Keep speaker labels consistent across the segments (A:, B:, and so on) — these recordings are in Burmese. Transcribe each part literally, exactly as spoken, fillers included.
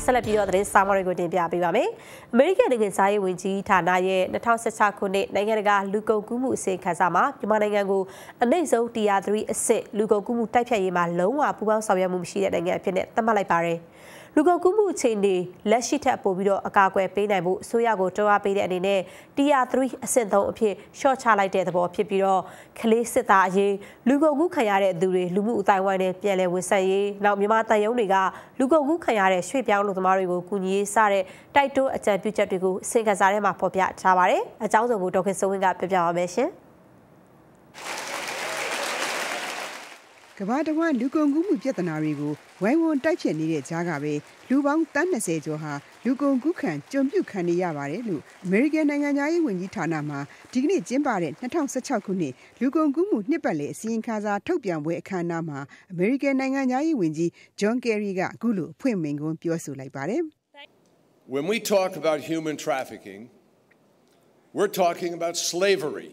A: ဆက်လက်ပြီးတော့သတင်းစာမတွေကိုတင်ပြပေးပါမယ်။အမေရိကန်နိုင်ငံသားရေးဝန်ကြီးဌာနရဲ့၂၀၁၆ခုနှစ်နိုင်ငံတကာလူကုန်ကူးမှုအစီအခံစာမှာမြန်မာနိုင်ငံကိုအနှိမ့်ဆုံး Tier 3 အဆင့်လူကုန်ကူးမှုတိုက်ဖျက်ရေးမှာလုံးဝပူးပေါင်းဆောင်ရွက်မှုမရှိတဲ့နိုင်ငံအဖြစ်နဲ့သတ်မှတ်လိုက်ပါတယ်။လူကုန်ကူးမှုအခြေအနေလက်ရှိထက်ပိုပြီးတော့အကာအကွယ်ပေးနိုင်ဖို့အစိုးရကိုတွန်းအားပေးတဲ့အနေနဲ့ Tier 3 အဆင့် သုံးအဖြစ်ရှော့ချလိုက်တဲ့သဘောဖြစ်ပြီးတော့ကလေးစစ်သားအရေးလူကုန်ကူးခံရတဲ့သူတွေလူမှုအတိုင်းဝိုင်းနဲ့ပြည်လဲဝန်ဆက်ရေးနောက်မြန်မာတန်ယုံတွေကလူကုန်ကူးခံရတဲ့ရွှေ့ပြောင်းလူသမားတွေကိုကူညီရေးစတဲ့တိုက်တွန်းအကြံပြုချက်တွေကိုအစီအကံစာထဲမှာဖော်ပြထားပါတယ်။အကြောင်းစုံကိုဒေါက်တာစိုးဝင်းကပြပြပါမယ်ရှင်။
B: ကမ္ဘာတဝန်းလူကုန်ကူးမှုပြဿနာတွေကိုဝိုင်းဝန်းတိုက်ဖြတ်နေတဲ့ကြားကပဲလူပေါင်းတန်း၂၀ကျော်ဟာလူကုန်ကူးခံကြုံပြုခံနေရပါတယ်လို့အမေရိကန်နိုင်ငံသားရေးဝန်ကြီးဌာနမှဒီကနေ့ကျင်းပတဲ့၂၀၁၆ခုနှစ်လူကုန်ကူးမှုနှစ်ပတ်လည်အစီရင်ခံစာထုတ်ပြန်ပွဲအခမ်းအနားမှာအမေရိကန်နိုင်ငံသားရေးဝန်ကြီး John Kerry ကအခုလိုအဖွင့်မိန့်ခွန်းပြောဆိုလိုက်ပါတယ်။
C: When we talk about human trafficking, we're talking about slavery.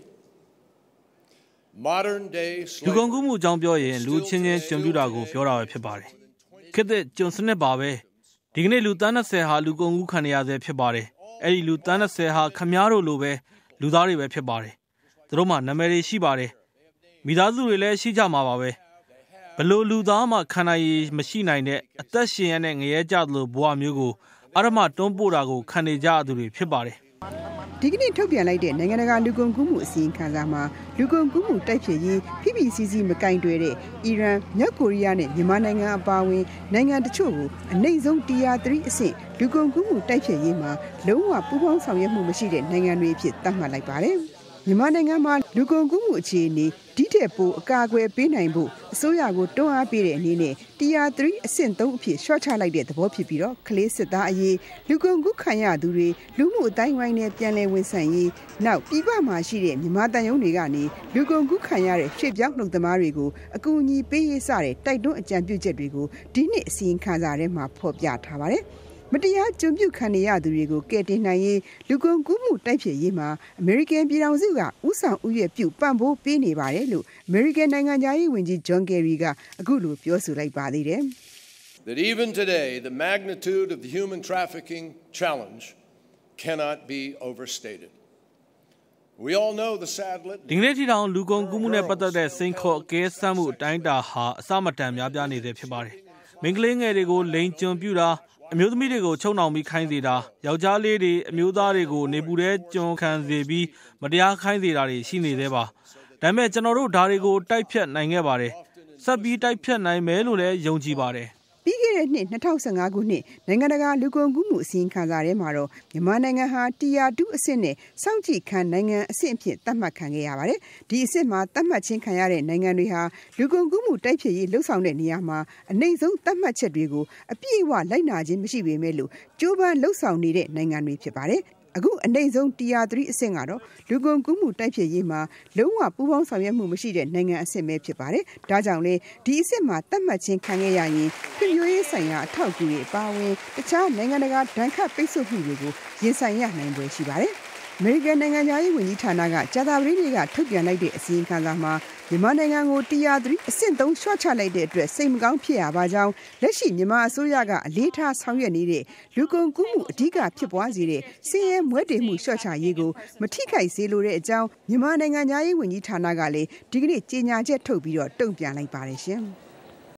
D: လူကုန်ကူးမှုအကြောင်းပြောရင်လူချင်းချင်းကြုံပြတာကိုပြောတာပဲဖြစ်ပါတယ်။ခေတ်သစ်ကြုံစနစ်ပါပဲ။ဒီကနေ့လူသန်း၂၀ဟာလူကုန်ကူးခံရဆဲဖြစ်ပါတယ်။အဲ့ဒီလူသန်း၂၀ဟာခမားတို့လိုပဲလူသားတွေပဲဖြစ်ပါတယ်။သူတို့မှနာမည်တွေရှိပါတယ်။မိသားစုတွေလည်းရှိကြမှာပါပဲ။ဘလို့လူသားမှခံနိုင်ရည်မရှိနိုင်တဲ့အသက်ရှင်ရတဲ့ငရဲကြသလိုဘဝမျိုးကိုအရမတွန်းပို့တာကိုခံနေကြရသူတွေဖြစ်ပါတယ်။
B: ဒီကနေ့ထုတ်ပြန်လိုက်တဲ့နိုင်ငံတကာလူကုန်ကူးမှုအစီရင်ခံစာမှာလူကုန်ကူးမှုတိုက်ဖျက်ရေးဖိဖိစီးစီးမကင်တွယ်တဲ့အီရန်မြောက်ကိုရီးယားနဲ့မြန်မာနိုင်ငံအပါအဝင်နိုင်ငံတချို့ကိုအနှိမ့်ဆုံး Tier 3 အဆင့်လူကုန်ကူးမှုတိုက်ဖျက်ရေးမှာလုံးဝပူးပေါင်းဆောင်ရွက်မှုမရှိတဲ့နိုင်ငံတွေအဖြစ်သတ်မှတ်လိုက်ပါတယ်။မြန်မာနိုင်ငံမှာလူကုန်ကူးမှုအခြေအနေဒီထက်ပိုအကာအကွယ်ပေးနိုင်ဖို့အစိုးရကိုတွန်းအားပေးတဲ့အနေနဲ့ Tier 3 အဆင့် သုံးအဖြစ်ရှော့ချလိုက်တဲ့သဘောဖြစ်ပြီးတော့ကလေးစစ်သားအရေးလူကုန်ကူးခံရသူတွေလူမှုအတိုင်းဝိုင်းနဲ့ပြန်လည်ဝန်ဆန့်ရေးနောက်ပြည်ပမှာရှိတဲ့မြန်မာတန်ယုံတွေကနေလူကုန်ကူးခံရတဲ့ရွှေ့ပြောင်းလုပ်သမားတွေကိုအကူအညီပေးရေးစတဲ့တိုက်တွန်းအကြံပြုချက်တွေကိုဒီနှစ်အစီရင်ခံစာထဲမှာဖော်ပြထားပါတယ်။မတရားကြုံပြုခံနေရသူတွေကိုကယ်တင်နိုင်ရေးလူကုန်ကူးမှုတိုက်ဖျက်ရေးမှာအမေရိကန်ပြည်ထောင်စုကဥဆောင်ဥရွက်ပြုပံ့ပိုးပေးနေပါတယ်လို့အမေရိကန်နိုင်ငံသားရေးဝန်ကြီး John Kerry ကအခုလိုပြောဆိုလိုက်ပါသေးတယ်။
C: That even today the magnitude of the human trafficking challenge cannot be overstated. We all know the sad lit
D: ဒီနေ့ထိတောင်လူကုန်ကူးမှုနဲ့ပတ်သက်တဲ့စိန်ခေါ်အကဲစမ်းမှုအတိုင်းအတာဟာအစမတန်များပြားနေသေးဖြစ်ပါတယ်။မိန်းကလေးငယ်တွေကိုလိန်ကျွံပြူတာအမျိုးသမီးတွေကိုချုံနှောင်ပြီးခိုင်းစေတာယောက်ျားလေးတွေအမျိုးသားတွေကိုနေပူတဲ့ကြုံခံစေပြီးမတရားခိုင်းစေတာတွေရှိနေသေးပါဒါပေမဲ့ကျွန်တော်တို့ဓာတွေကိုတိုက်ဖြတ်နိုင်ခဲ့ပါတယ်ဆက်ပြီးတိုက်ဖြတ်နိုင်မယ်လို့လည်းယုံကြည်ပါတယ်
B: ပြီးခဲ့တဲ့နှစ်၂၀၁၅ခုနှစ်နိုင်ငံတကာလူကုန်ကူးမှုအစီရင်ခံစာထဲမှာတော့မြန်မာနိုင်ငံဟာ Tier 2 အဆင့်နဲ့စောင့်ကြည့်ခံနိုင်ငံအဆင့်အဖြစ်သတ်မှတ်ခံခဲ့ရပါတယ်။ဒီအဆင့်မှာသတ်မှတ်ခြင်းခံရတဲ့နိုင်ငံတွေဟာလူကုန်ကူးမှုတိုက်ဖျက်ရေးလှုပ်ဆောင်တဲ့နေရာမှာအနှိမ့်ဆုံးသတ်မှတ်ချက်တွေကိုအပြည့်အဝလိုက်နာခြင်းမရှိပေမဲ့လို့ကြိုးပမ်းလှုပ်ဆောင်နေတဲ့နိုင်ငံတွေဖြစ်ပါတယ်။အခုအနှိမ့်ဆုံး Tier 3 အဆင့်ကတော့လူကုန်ကူးမှုတိုက်ဖျက်ရေးမှာလုံးဝပူးပေါင်းဆောင်ရွက်မှုမရှိတဲ့နိုင်ငံအဆင့်ပဲဖြစ်ပါတယ်။ဒါကြောင့်လေဒီအဆင့်မှာသတ်မှတ်ခြင်းခံခဲ့ရရင်ပြည်မျိုးရေးဆိုင်ရာအထောက်အကူတွေအပါအဝင်တခြားနိုင်ငံတကာဒဏ်ခတ်ပိတ်ဆို့မှုတွေကိုရင်ဆိုင်ရနိုင်ပွဲရှိပါတယ်။အမေရိကန်နိုင်ငံသားရေးဝန်ကြီးဌာနကကြာသပတေးနေ့ကထုတ်ပြန်လိုက်တဲ့အစီရင်ခံစာမှာမြန်မာနိုင်ငံကို Tier 3 အဆင့် သုံးရှော့ချလိုက်တဲ့အတွက်စိတ်မကောင်းဖြစ်ရပါကြောင်းလက်ရှိမြန်မာအစိုးရကအလေးထားဆောင်ရွက်နေတဲ့လူကုန်ကူးမှုအဓိကဖြစ်ပွားစေတဲ့စည်ရဲမွဲတေမှုရှော့ချရေးကိုမထိခိုက်စေလိုတဲ့အကြောင်းမြန်မာနိုင်ငံသားရေးဝန်ကြီးဌာနကလည်းဒီကနေ့ကြေညာချက်ထုတ်ပြီးတော့တုံ့ပြန်လိုက်ပါတယ်ရှင်။